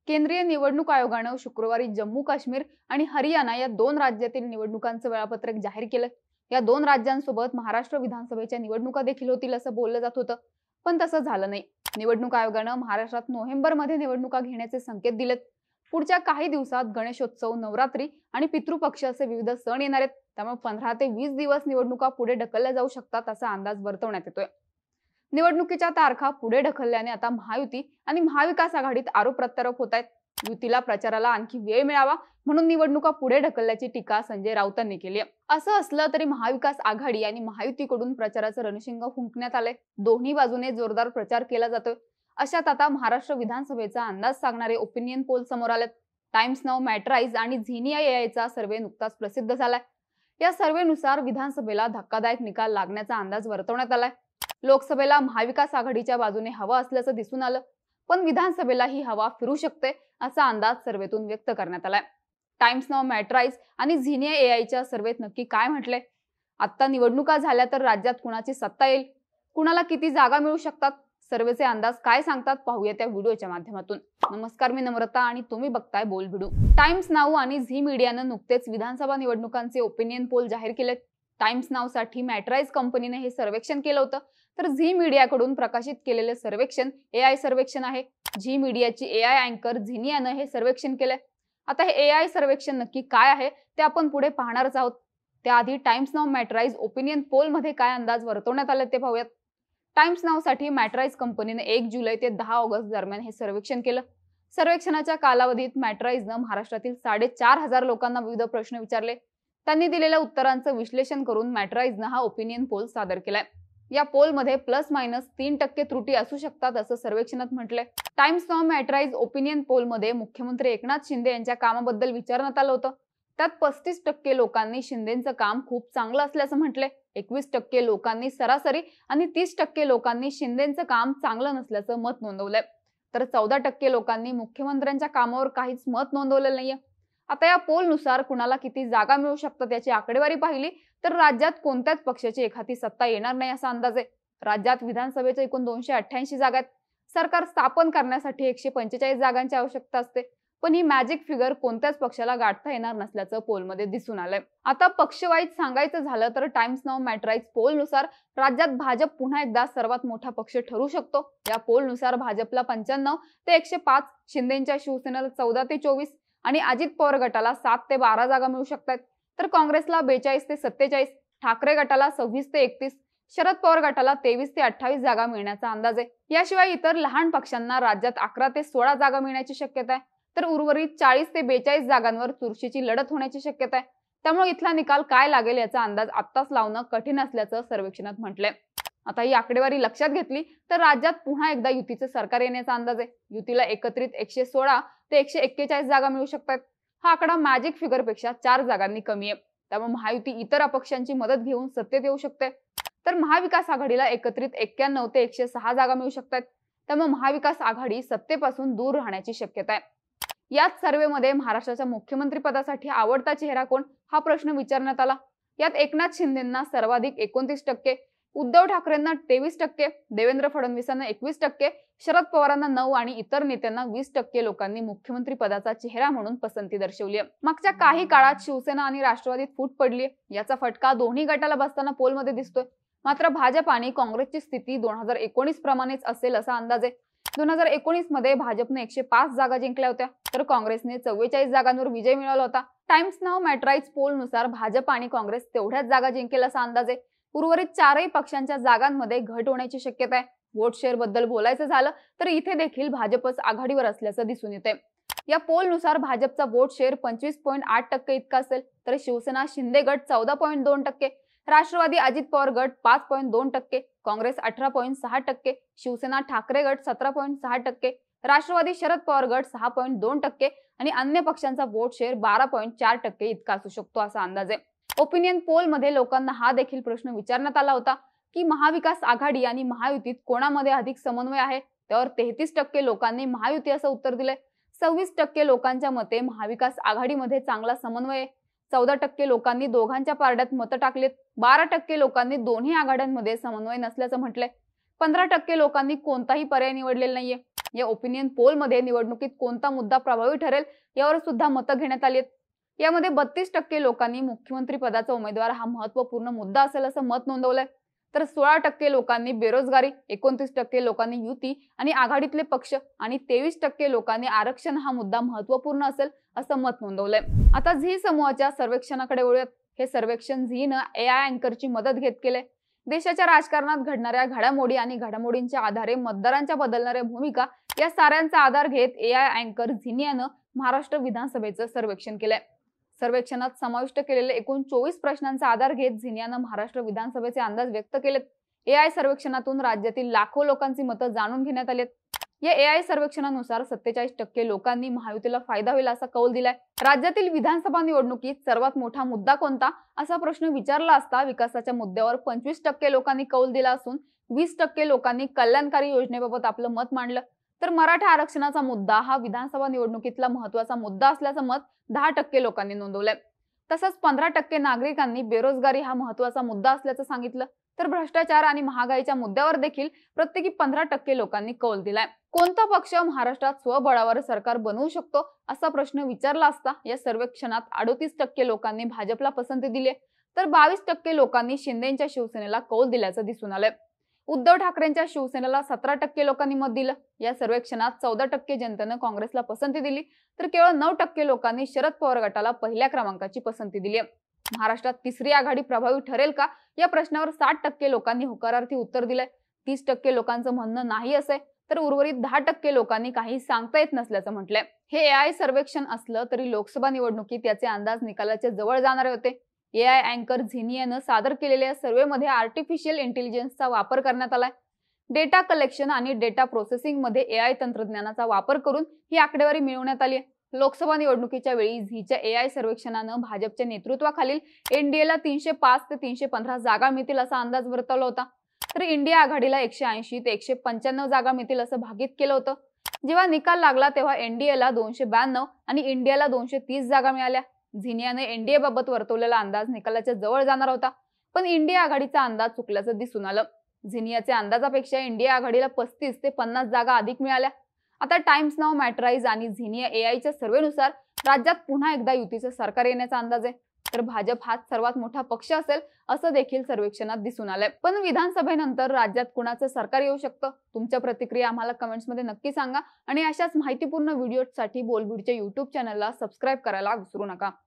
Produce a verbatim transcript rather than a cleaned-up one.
केंद्रीय निवडणूक आयोगानं शुक्रवारी जम्मू काश्मीर आणि हरियाणा या दोन राज्यातील निवडणुकांचं वेळापत्रक जाहीर केलं। या दोन राज्यांसोबत महाराष्ट्र विधानसभेच्या निवडणुका देखील होतील असं बोललं जात होतं, पण तसं झालं नाही। निवडणूक आयोगानं महाराष्ट्रात नोव्हेंबरमध्ये निवडणुका घेण्याचे संकेत दिलेत। पुढच्या काही दिवसात गणेशोत्सव, नवरात्री आणि पितृपक्ष असे विविध सण येणार आहेत, त्यामुळे पंधरा ते वीस दिवस निवडणुका पुढे ढकलल्या जाऊ शकतात असा अंदाज वर्तवण्यात येतोय। निवडणुकीच्या तारखा पुढे ढकलल्याने आता महायुती आणि महाविकास आघाडीत आरोप प्रत्यारोप होत आहेत। युतीला प्रचाराला आणखी वेळ मिळावा म्हणून निवडणुका पुढे ढकलल्याची टीका संजय राऊतांनी केली आहे। असं असलं तरी महाविकास आघाडी आणि महायुतीकडून प्रचाराचं रणशिंग फुंकण्यात आलंय। दोन्ही बाजूने जोरदार प्रचार केला जातोय। अशात आता महाराष्ट्र विधानसभेचा अंदाज सांगणारे ओपिनियन पोल समोर आलेत। टाइम्स नाऊ मॅट्राइज आणि झिनिया एआयचा सर्व्हे नुकताच प्रसिद्ध झालाय। या सर्व्हेनुसार विधानसभेला धक्कादायक निकाल लागण्याचा अंदाज वर्तवण्यात आलाय। लोकसभेला महाविकास आघाडीच्या बाजूने हवा असल्याचं दिसून आलं, पण विधानसभेला ही हवा फिरू शकते असा अंदाज सर्व्हेतून व्यक्त करण्यात आलाय। टाइम्स नाऊ मॅट्राइज आणि झिनिया एआयच्या सर्व्हेत नक्की काय म्हटलंय? आता निवडणुका झाल्या तर राज्यात कुणाची सत्ता येईल, कुणाला किती जागा मिळू शकतात, सर्व्हेचे अंदाज काय सांगतात पाहूया त्या व्हिडिओच्या माध्यमातून। नमस्कार, मी नम्रता आणि तुम्ही बघताय बोल व्हिडिओ। टाइम्स नाऊ आणि झी मीडियानं नुकतेच विधानसभा निवडणुकांचे ओपिनियन पोल जाहीर केलेत। टाइम्स नाऊ साठी मॅट्राइज कंपनीने हे सर्वेक्षण केलं होतं, तर झी मीडियाकडून प्रकाशित केलेले सर्वेक्षण एआय सर्वेक्षण आहे। झी मीडियाची एआय अँकर झिनियानं हे सर्वेक्षण केलंय। आता हे एआय सर्वेक्षण नक्की काय आहे ते आपण पुढे पाहणारच आहोत। त्याआधी Times Now Matrize opinion poll मध्ये काय अंदाज वर्तवण्यात आले ते पाहूयात। टाइम्स नाऊ साठी मॅट्राइज कंपनीने एक जुलै ते दहा ऑगस्ट दरम्यान हे सर्वेक्षण केलं। सर्वेक्षणाच्या कालावधीत मॅट्राइजनं महाराष्ट्रातील साडेचार हजार लोकांना विविध प्रश्न विचारले। त्यांनी दिलेल्या उत्तरांचं विश्लेषण करून मॅट्राइजनं हा ओपिनियन पोल सादर केलाय। या पोलमध्ये प्लस मायनस तीन टक्के त्रुटी असू शकतात असं सर्वेक्षणात म्हटलंय। टाइम्स नाऊ मॅट्राइज ओपिनियन पोलमध्ये मुख्यमंत्री एकनाथ शिंदे यांच्या कामाबद्दल विचारण्यात आलं होतं। त्यात पस्तीस टक्के लोकांनी शिंदेचं काम खूप चांगलं असल्याचं म्हटलंय। एकवीस टक्के लोकांनी सरासरी आणि तीस टक्के लोकांनी शिंदेचं काम चांगलं नसल्याचं मत नोंदवलंय। तर चौदा टक्के लोकांनी मुख्यमंत्र्यांच्या कामावर काहीच मत नोंदवलेलं नाहीये। आता या पोलनुसार कुणाला किती जागा मिळू शकतात याची आकडेवारी पाहिली तर राज्यात कोणत्याच पक्षाची एखादी सत्ता येणार नाही असा अंदाज आहे। राज्यात विधानसभेच्या एकूण दोनशे अठ्ठ्याऐंशी जागा आहेत। सरकार स्थापन करण्यासाठी एकशे पंचेचाळीस जागांची आवश्यकता असते, पण ही मॅजिक फिगर कोणत्याच पक्षाला गाठता येणार नसल्याचं पोलमध्ये दिसून आलंय। आता पक्षवाईज सांगायचं झालं तर टाइम्स नाऊ मॅट्राइज पोलनुसार राज्यात भाजप पुन्हा एकदा सर्वात मोठा पक्ष ठरू शकतो। या पोलनुसार भाजपला पंच्याण्णव ते एकशे पाच, शिंदेच्या शिवसेनेला चौदा ते चोवीस आणि अजित पवार गटाला सात ते बारा जागा मिळू शकतात। तर काँग्रेसला बेचाळीस ते सत्तेचाळीस, ठाकरे गटाला सव्वीस ते एकतीस, शरद पवार गटाला तेवीस ते अठ्ठावीस जागा मिळण्याचा अंदाज आहे। याशिवाय इतर लहान पक्षांना राज्यात अकरा ते सोळा जागा मिळण्याची शक्यता आहे, तर उर्वरित चाळीस ते बेचाळीस जागांवर चुरशीची लढत होण्याची शक्यता आहे। त्यामुळे इथला निकाल काय लागेल याचा अंदाज आत्ताच लावणं कठीण असल्याचं सर्वेक्षणात म्हटलंय। आता ही आकडेवारी लक्षात घेतली तर राज्यात पुन्हा एकदा युतीचं सरकार येण्याचा अंदाज आहे। युतीला एकत्रित एकशे सोळा ते एकशे एक्केचाळीस जागा मिळू शकतात। हा आकडा मॅजिक फिगर पेक्षा चार जागांनी कमी आहे। त्यामुळे महायुती इतर अपक्षांची मदत घेऊन सत्तेत येऊ शकते, तर महाविकास आघाडीला एकत्रित एक्क्याण्णव ते एकशे सहा जागा मिळू शकतात। त्यामुळे महाविकास आघाडी सत्तेपासून दूर राहण्याची शक्यता आहे। याच सर्व्हेमध्ये महाराष्ट्राच्या मुख्यमंत्री पदासाठी आवडता चेहरा कोण हा प्रश्न विचारण्यात आला। यात एकनाथ शिंदेंना सर्वाधिक एकोणतीस टक्के, उद्धव ठाकरेंना तेवीस टक्के, देवेंद्र फडणवीसांना एकवीस टक्के, शरद पवारांना नऊ आणि इतर नेत्यांना वीस टक्के लोकांनी मुख्यमंत्री पदाचा चेहरा म्हणून पसंती दर्शवली आहे। मागच्या काही काळात शिवसेना आणि राष्ट्रवादीत फूट पडली आहे। याचा फटका दोन्ही गटाला बसताना पोलमध्ये दिसतोय। मात्र भाजप आणि काँग्रेसची स्थिती दोन हजार एकोणीस प्रमाणेच असेल असा अंदाज आहे। दोन हजार एकोणीस मध्ये भाजपने एकशे पाच जागा जिंकल्या होत्या, तर काँग्रेसने चव्वेचाळीस जागांवर विजय मिळवला होता। टाइम्स नाऊ मॅट्राइज पोलनुसार भाजप आणि काँग्रेस तेवढ्याच जागा जिंकेल असा अंदाज आहे। उर्वरित चारही पक्षांच्या जागांमध्ये घट होण्याची शक्यता आहे। वोट शेअर बद्दल बोलायचं झालं तर इथे देखील भाजपच आघाडीवर असल्याचं दिसून येते। या पोलनुसार भाजपचा वोट शेअर पंचवीस पॉईंट आठ टक्के इतका असेल, तर शिवसेना शिंदे गट चौदा पॉईंट दोन टक्के, राष्ट्रवादी अजित पवार गट पाच पॉईंट दोन टक्के, काँग्रेस अठरा पॉईंट सहा टक्के, शिवसेना ठाकरे गट सतरा पॉईंट सहा टक्के, राष्ट्रवादी शरद पवार गट सहा पॉईंट दोन टक्के आणि अन्य पक्षांचा वोट शेअर बारा पॉईंट चार टक्के इतका असू शकतो असा अंदाज आहे। ओपिनियन पोल मध्ये लोकांना हा देखील प्रश्न विचारण्यात आला होता की महाविकास आघाडी आणि महायुतीत कोणामध्ये अधिक समन्वय आहे। त्यावर तेहतीस टक्के लोकांनी महायुती असं उत्तर दिलंय। सव्वीस टक्के लोकांच्या मते महाविकास आघाडीमध्ये चांगला समन्वय आहे। चौदा टक्के लोकांनी दोघांच्या पारड्यात मतं टाकलीत। बारा टक्के लोकांनी दोन्ही आघाड्यांमध्ये समन्वय नसल्याचं म्हटलंय। पंधरा टक्के लोकांनी कोणताही पर्याय निवडलेला नाहीये. या ओपिनियन पोल मध्ये निवडणुकीत कोणता मुद्दा प्रभावी ठरेल यावर सुद्धा मतं घेण्यात आली आहेत. यामध्ये बत्तीस टक्के लोकांनी मुख्यमंत्री पदाचा उमेदवार हा महत्त्वपूर्ण मुद्दा असेल असं मत नोंदवलंय. तर सोळा टक्के लोकांनी बेरोजगारी, एकोणतीस टक्के लोकांनी युती आणि आघाडीतले पक्ष आणि तेवीस टक्के लोकांनी आरक्षण हा मुद्दा महत्त्वपूर्ण असेल असं मत नोंदवलंय. आता झी समूहाच्या सर्वेक्षणाकडे वळूयात. हे सर्वेक्षण झीनं ए आय अँकरची मदत घेत केलंय. देशाच्या राजकारणात घडणाऱ्या घडामोडी आणि घडामोडींच्या आधारे मतदारांच्या बदलणाऱ्या भूमिका या साऱ्यांचा आधार घेत ए आय अँकर झिनियानं महाराष्ट्र विधानसभेचं सर्वेक्षण केलंय. सर्वेक्षणात समाविष्ट केलेले एकूण चोवीस प्रश्नांचा आधार घेत झिनियानं महाराष्ट्र विधानसभेचे अंदाज व्यक्त केलेत. ए आय सर्वेक्षणातून राज्यातील लाखो लोकांची मतं जाणून घेण्यात आलीत. या ए आय सर्वेक्षणानुसार सत्तेचाळीस टक्के लोकांनी महायुतीला फायदा होईल असा कौल दिलाय. राज्यातील विधानसभा निवडणुकीत सर्वात मोठा मुद्दा कोणता असा प्रश्न विचारला असता विकासाच्या मुद्द्यावर पंचवीस टक्के लोकांनी कौल दिला असून वीस टक्के लोकांनी कल्याणकारी योजनेबाबत आपलं मत मांडलं. तर मराठा आरक्षणाचा मुद्दा हा विधानसभा निवडणुकीतला महत्त्वाचा मुद्दा असल्याचं मत दहा टक्के लोकांनी नोंदवलंय. तसंच पंधरा टक्के नागरिकांनी बेरोजगारी हा महत्त्वाचा मुद्दा असल्याचं सांगितलं. तर भ्रष्टाचार आणि महागाईच्या मुद्द्यावर देखील प्रत्येकी पंधरा टक्के लोकांनी कौल दिलाय. कोणता पक्ष महाराष्ट्रात स्वबळावर सरकार बनवू शकतो असा प्रश्न विचारला असता या सर्वेक्षणात अडोतीस टक्के लोकांनी भाजपला पसंती दिली, तर बावीस टक्के लोकांनी शिंदेच्या शिवसेनेला कौल दिल्याचं दिसून आलंय. उद्धव ठाकरेंच्या शिवसेनेला सतरा टक्के लोकांनी मत दिलं. या सर्वेक्षणात चौदा टक्के जनतेनं काँग्रेसला पसंती दिली, तर केवळ नऊ टक्के लोकांनी शरद पवार गटाला पहिल्या क्रमांकाची पसंती दिली आहे. महाराष्ट्रात तिसरी आघाडी प्रभावी ठरेल का या प्रश्नावर साठ टक्के लोकांनी होकारार्थी उत्तर दिलंय. तीस टक्के लोकांचं म्हणणं नाही असे, तर उर्वरित दहा टक्के लोकांनी काही सांगता येत नसल्याचं म्हटलंय. हे ए आय सर्वेक्षण असलं तरी लोकसभा निवडणुकीत याचे अंदाज निकालाच्या जवळ जाणारे होते. ए आय अँकर झिनियानं सादर केलेल्या सर्वेमध्ये आर्टिफिशियल इंटेलिजन्सचा वापर करण्यात आलाय. डेटा कलेक्शन आणि डेटा प्रोसेसिंग मध्ये ए आय तंत्रज्ञानाचा वापर करून ही आकडेवारी मिळवण्यात आली आहे. लोकसभा निवडणुकीच्या वेळी झीच्या ए आय सर्वेक्षणानं भाजपच्या नेतृत्वाखालील एनडीएला तीनशे पाच ते तीनशे पंधरा जागा मिळतील असा अंदाज वर्तवला होता. तर इंडिया आघाडीला एकशे ऐंशी ते एकशे पंच्याण्णव जागा मिळतील असं भाकीत केलं होतं. जेव्हा निकाल लागला तेव्हा एनडीएला दोनशे ब्याण्णव आणि इंडियाला दोनशे तीस जागा मिळाल्या. झिनियाने एनडीए बाबत वर्तवलेला अंदाज निकालाच्या जवळ जाणार होता, पण इंडिया आघाडीचा अंदाज चुकल्याचं दिसून आलं. झिनियाच्या अंदाजापेक्षा इंडिया आघाडीला पस्तीस ते पन्नास जागा अधिक मिळाल्या. आता टाइम्स नाव मॅटराईज आणि झिनिया ए आयच्या सर्वेनुसार राज्यात पुन्हा एकदा युतीचं सरकार येण्याचा अंदाज आहे. तर भाजप हाच सर्वात मोठा पक्ष असेल असं देखील सर्वेक्षणात दिसून आलंय. पण विधानसभेनंतर राज्यात कुणाचं सरकार येऊ शकतं? तुमच्या प्रतिक्रिया आम्हाला कमेंट्समध्ये नक्की सांगा आणि अशाच माहितीपूर्ण व्हिडिओसाठी बोलबिडच्या युट्यूब चॅनलला सबस्क्राईब करायला विसरू नका.